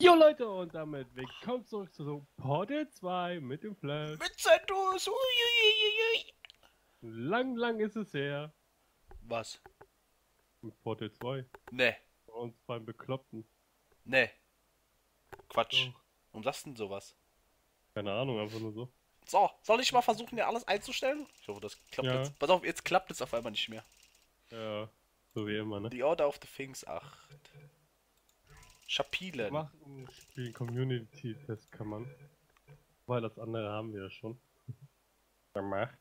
Jo Leute, und damit willkommen zurück zu Portal 2 mit dem Flash. Mit Santos! Uiuiuiui. Lang ist es her. Was? Mit Portal 2. Ne, Bei uns beim Bekloppten. ne. Quatsch. Doch. Warum sagst du denn sowas? Keine Ahnung, einfach nur so. So, soll ich mal versuchen, dir alles einzustellen? Ich hoffe, das klappt Ja. jetzt. Pass auf, jetzt klappt es auf einmal nicht mehr. Ja, so wie immer, ne? The Order of the Things 8. Wir Chapilen. machen Spiel Community-Test, kann man. Weil das andere haben wir ja schon. Gemacht.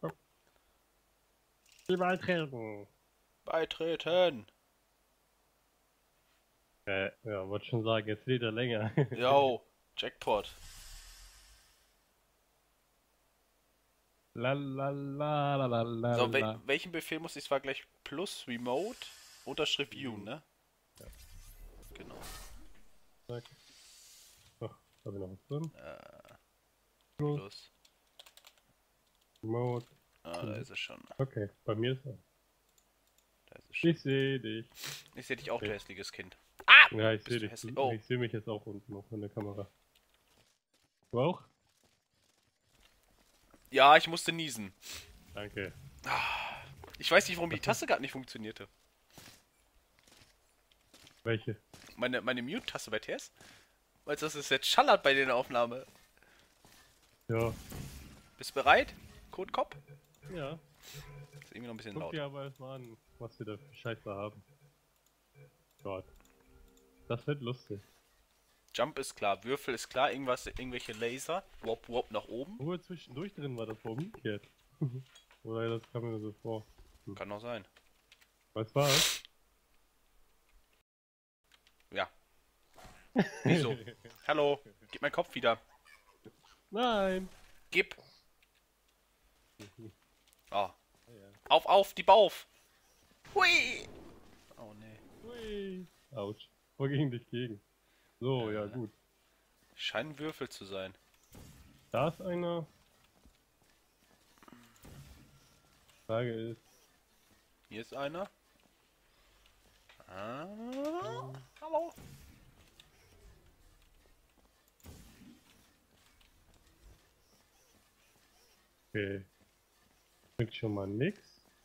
Die beitreten. Beitreten. Ja, wollte schon sagen, jetzt lädt er länger. Yo, Jackpot. La la la la la la So, la. welchen Befehl muss ich zwar gleich plus remote unterstrich view, ne? Ja. Genau. Zack. Ach, hab ich noch was drin? Plus. Remote. Ah, da ist es schon. Okay, bei mir ist er. Da ist es schon. Ich sehe dich. Ich sehe dich auch, Okay. du hässliches Kind. Ah! Ja, ich Bist sehe du dich. hässlich? Oh. Ich sehe mich jetzt auch unten noch in der Kamera. Du auch? Ja, ich musste niesen. Danke. Ich weiß nicht, warum die Taste gerade nicht funktionierte. Welche? Meine Mute-Taste bei TS? Weil das ist jetzt schallert bei der Aufnahme. Ja. Bist du bereit? Code Cop? Ja. Ist irgendwie noch ein bisschen Guck laut. dir aber erstmal an, was wir da für Scheiße haben. Gott. Das wird lustig. Jump ist klar, Würfel ist klar, irgendwelche Laser. Wop wop nach oben. Nur zwischendurch drin war das umgekehrt. Oder das kam mir so vor. Kann auch sein. Was war's? Ja. Wieso? Hallo, gib meinen Kopf wieder. Nein! Gib. Oh. Ja. Auf, die Bauf. Hui. Oh nee. Hui. Autsch. Wo ging dich gegen? So, ja gut. Scheinen Würfel zu sein. Da ist einer. Frage ist. Hier ist einer. Hallo. Okay. Bringt schon mal nix.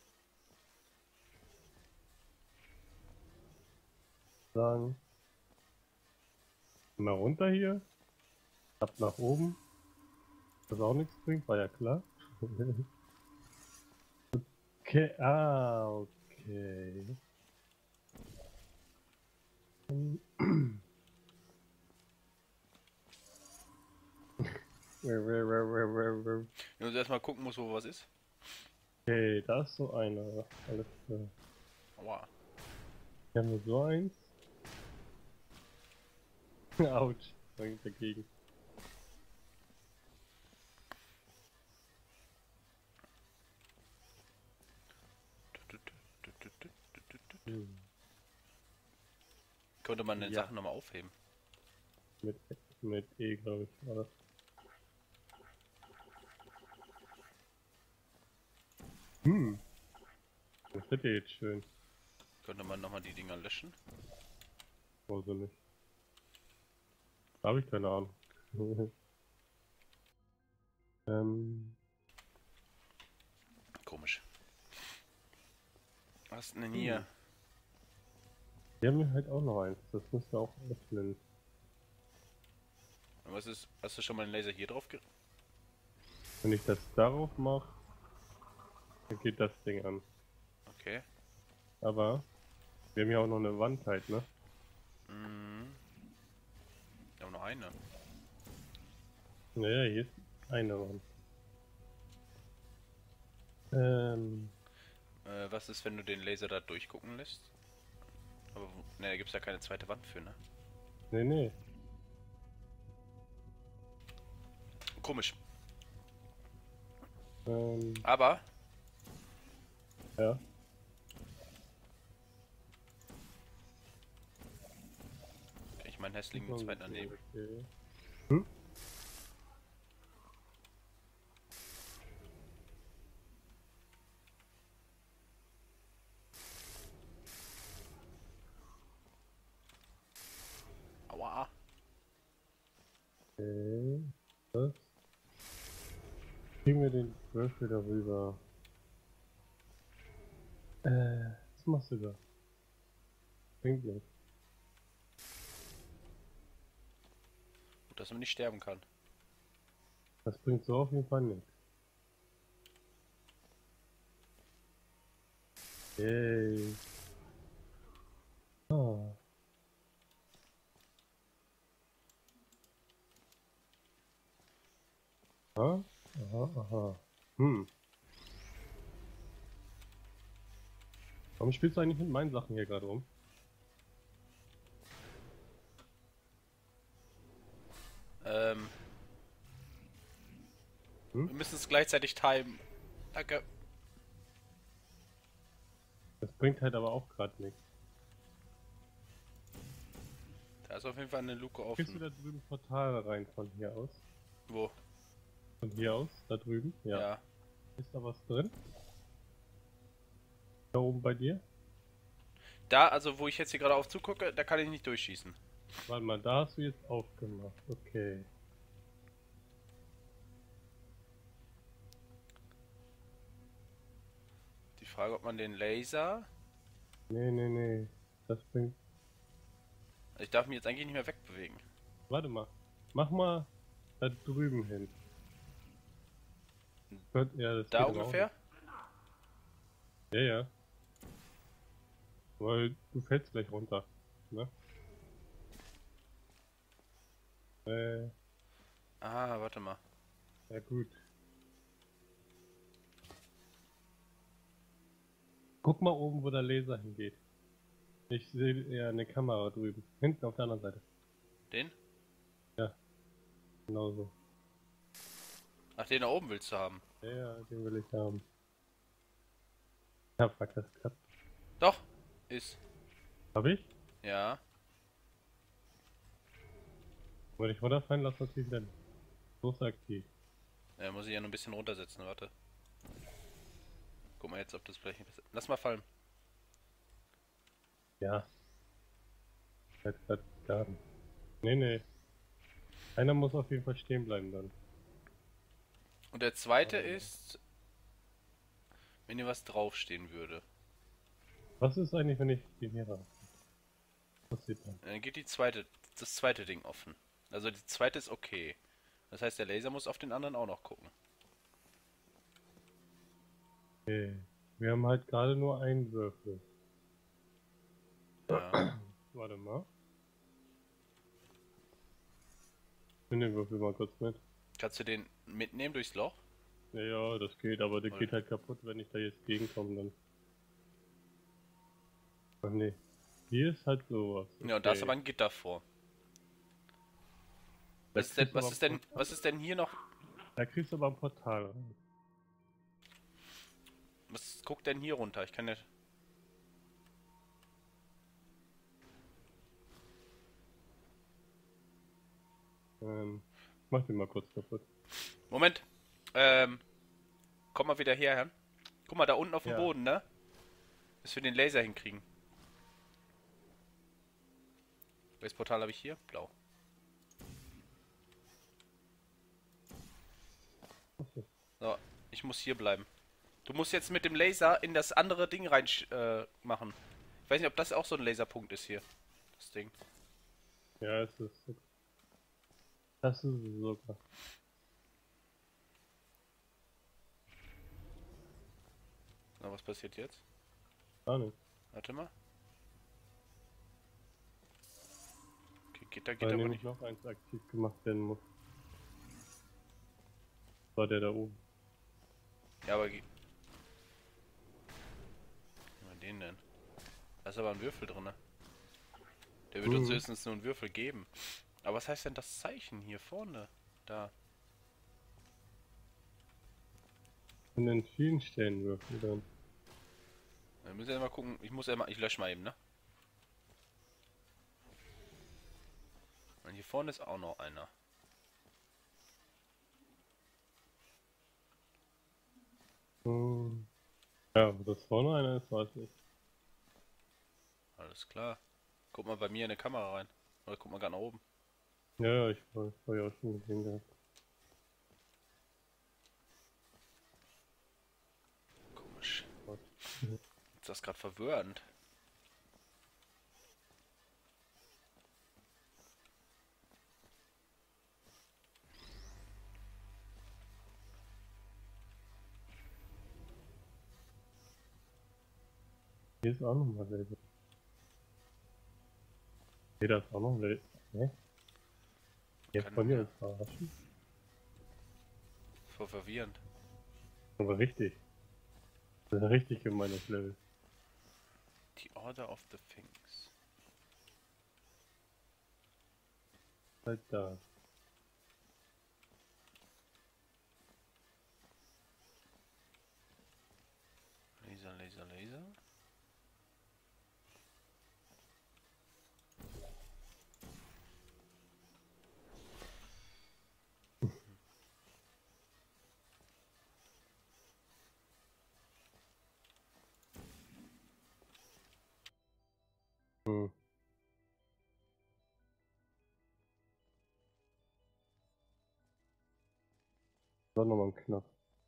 Sagen. Mal runter hier. Ab nach oben. Was auch nichts bringt, war ja klar. Okay, okay. Ich muss erstmal gucken muss, wo was ist. Okay, da ist so einer. Alles klar. Aua. Hier haben wir so eins. Autsch, bringt dagegen. Könnte man den Ja. Sachen nochmal aufheben. Mit E, glaube ich, war das. Das wird ja jetzt schön. Könnte man nochmal die Dinger löschen. Also nicht. Habe ich keine Ahnung. Komisch. Was denn hier? Wir haben halt auch noch eins. Das müssen wir auch öffnen. Und was ist? Hast du schon mal den Laser hier drauf Wenn ich das darauf mache, dann geht das Ding an. Okay. Aber wir haben ja auch noch eine Wand halt, ne? Mhm. Wir haben noch eine. Naja, hier ist eine Wand. Was ist, wenn du den Laser da durchgucken lässt? Aber ne, da gibt's ja keine zweite Wand für, ne? Nee. Komisch. Ja. Aber ich meinen hässlichen zweiten daneben. Okay. Aua. Okay. Was? Kriegen wir den Würfel darüber? Was machst du da? Bringt nichts. Gut, dass man nicht sterben kann. Das bringt so auf jeden Fall nichts. Yay. Ah. Aha, aha, aha. Warum spielst du eigentlich mit meinen Sachen hier gerade rum? Wir müssen es gleichzeitig timen. Danke. Das bringt halt aber auch gerade nichts. Da ist auf jeden Fall eine Luke Kriegst du offen. da drüben Portale rein von hier aus? Wo? Von hier aus? Da drüben? Ja. Ja. Ist da was drin? Da oben bei dir? Da, also wo ich jetzt hier gerade auf zugucke, da kann ich nicht durchschießen. Warte mal, da hast du jetzt aufgemacht. Okay. Die Frage, ob man den Laser... Nee, nee, nee. Das bringt. Ich darf mich jetzt eigentlich nicht mehr wegbewegen. Warte mal. Mach mal da drüben hin. Ja, das Da geht aber auch ungefähr? nicht. Ja, ja. Weil du fällst gleich runter. Ne? Ah, warte mal. Ja gut. Guck mal oben, wo der Laser hingeht. Ich sehe eher eine Kamera drüben. Hinten auf der anderen Seite. Den? Ja. Genau so. Ach, den da oben willst du haben. Ja, ja, den will ich haben. Ja, fuck, das klappt. Doch, ist. Hab ich? Ja. Wollte ich runterfallen, lass natürlich wieder nicht. So ist er aktiv. Ja, muss ich ja nur ein bisschen runtersetzen, warte. Guck mal jetzt, ob das vielleicht... Lass mal fallen. Ja. Halt grad gar nicht. Nee, nee. Einer muss auf jeden Fall stehen bleiben dann. Und der zweite ist... Wenn hier was draufstehen würde. Was ist eigentlich, wenn ich den hier raus? Was passiert dann? Dann geht das zweite Ding offen. Also die zweite ist okay. Das heißt, der Laser muss auf den anderen auch noch gucken. Okay. Wir haben halt gerade nur einen Würfel. Ja. Warte mal. Ich nimm den Würfel mal kurz mit. Kannst du den mitnehmen durchs Loch? Ja, ja, das geht, aber der Oder- geht halt kaputt, wenn ich da jetzt gegenkomme, dann. Ach nee. Hier ist halt sowas. Ja, und da ist aber ein Gitter vor. Da Was ist denn, kriegst du aber ein Portal- was ist denn hier noch? Da kriegst du aber ein Portal rein. Was guckt denn hier runter? Ich kann ja... Mach den mal kurz kaputt. Moment. Komm mal wieder hierher. Guck mal, da unten auf dem Ja. Boden, ne? Dass wir den Laser hinkriegen. Welches Portal habe ich hier? Blau. So, ich muss hier bleiben. Du musst jetzt mit dem Laser in das andere Ding rein machen. Ich weiß nicht, ob das auch so ein Laserpunkt ist hier. Das Ding. Ja, es ist. Das ist es sogar. Na, was passiert jetzt? Gar nicht. Warte mal. Okay, geht Weil aber nämlich nicht. noch eins aktiv gemacht werden muss. War der da oben. Ja, aber... Was den denn? Da ist aber ein Würfel drin. Der wird uns höchstens nur einen Würfel geben. Aber was heißt denn das Zeichen hier vorne? Da. Und in vielen Stellen Würfel dann. Wir müssen ja mal gucken. Ich lösche mal eben, ne? Und hier vorne ist auch noch einer. Ja, wo das vorne einer ist, weiß ich. Alles klar. Guck mal bei mir in die Kamera rein. Oder guck mal gerade nach oben. Ja, ja, ich war ja auch schon gesehen gehabt. Komisch. Gott. Ist das gerade verwirrend? Hier ist auch nochmal Laser. Hier, da ist auch noch Laser. Hä? Jetzt Kann- bei mir ist verarschen. Voll verwirrend. Aber richtig. Das ist ein richtig gemeines Level. The Order of the Things. Halt da. Laser, Laser, Laser. Hm. War nochmal ein Knapp.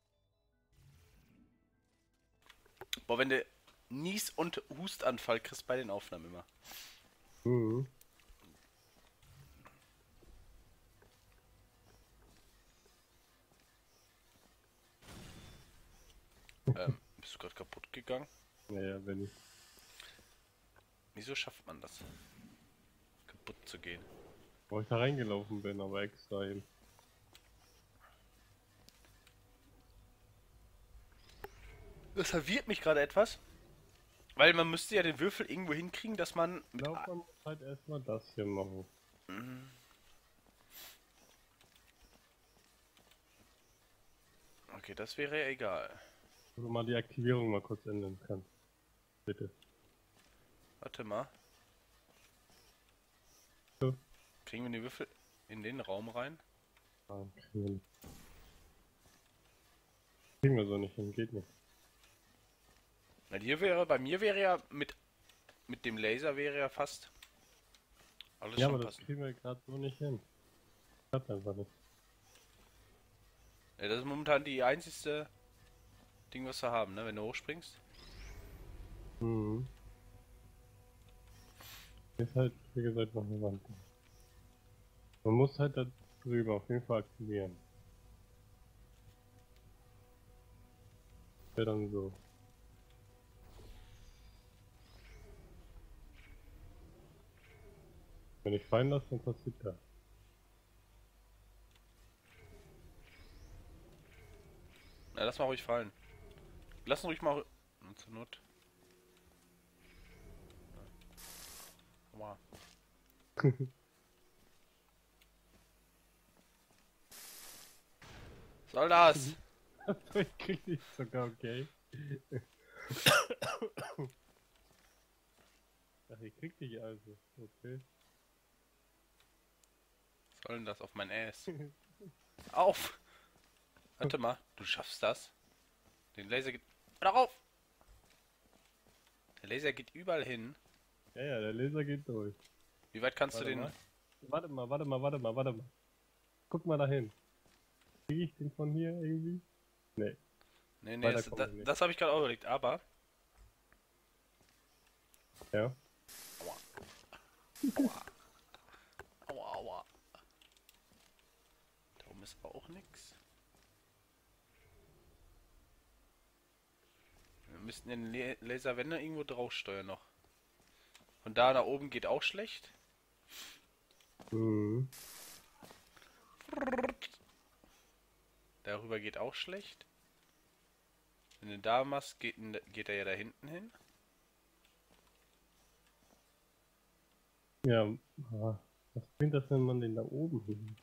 Boah, wenn du Nies- und Hustanfall kriegst bei den Aufnahmen immer. Mhm. Bist du gerade kaputt gegangen? Naja, wenn ich. Wieso schafft man das? Kaputt zu gehen. Wo ich da reingelaufen bin, aber extra eben. Das verwirrt mich gerade etwas. Weil man müsste ja den Würfel irgendwo hinkriegen, dass man Ich mit... glaube, man muss halt erstmal das hier machen. Okay, das wäre ja egal. Wo du mal die Aktivierung mal kurz ändern kannst. Bitte. Warte mal. Ja. Kriegen wir den Würfel in den Raum rein? Ah, kriegen wir nicht. Kriegen wir so nicht hin, geht nicht. Na, bei mir wäre ja mit dem Laser wäre ja fast alles Ja, schon aber das passen. kriegen wir gerade so nicht hin. Klappt einfach nicht. Ja, das ist momentan die einzigste Ding, was wir haben, ne? Wenn du hochspringst. Mhm. Hier ist halt, wie gesagt, noch eine Wand. Man muss halt da drüber auf jeden Fall aktivieren. Wäre dann so. Wenn ich fallen lasse, dann passiert das. Na, lass mal ruhig fallen. Lass ihn ruhig mal... Zur Not. Aua. Soll das? Ich krieg dich sogar, okay. Ach, ich krieg dich also, okay. Soll denn das auf mein Ass? Auf! Warte mal, du schaffst das. Den Laser geht... Darauf! Der Laser geht überall hin. Ja, ja, der Laser geht durch. Wie weit kannst Warte du den... mal. Warte mal. Guck mal dahin. Krieg ich den von hier irgendwie? Nee. Nee, Weiter das, kommen das, wir nicht. das habe ich gerade auch überlegt, aber... Ja. Aua. Aua, aua. Da oben ist auch nichts. Wir müssten den Laserwender irgendwo drauf steuern noch. Von da nach oben geht auch schlecht. Mhm. Darüber geht auch schlecht. Wenn du da machst, geht er ja da hinten hin. Ja, was bringt das, wenn man den da oben hin?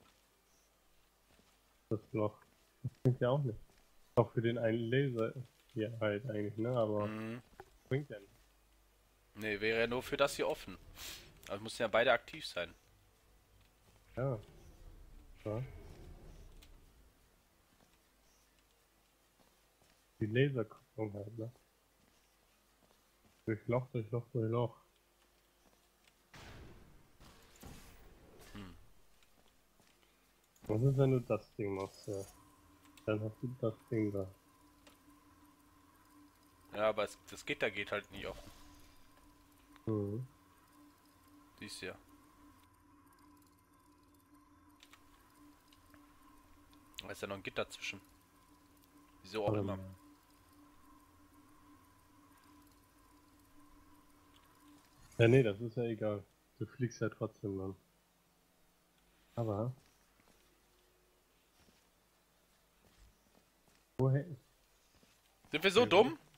Das Loch. Das bringt ja auch nicht. Auch für den einen Laser hier halt eigentlich, ne? Aber Mhm. bringt ja nicht. Ne, wäre ja nur für das hier offen. Also müssen ja beide aktiv sein. Ja. Ja. Die Laserkupplung halt, ne? Durch Loch. Was ist, wenn du das Ding machst, ja? Dann hast du das Ding da. Ja, aber das Gitter geht halt nie offen. Mhm. Siehst du ja. Da ist ja noch ein Gitter zwischen. Wieso auch Warte immer. mal. Ja, nee, das ist ja egal. Du fliegst ja trotzdem dann. Aber, Sind wir so dumm?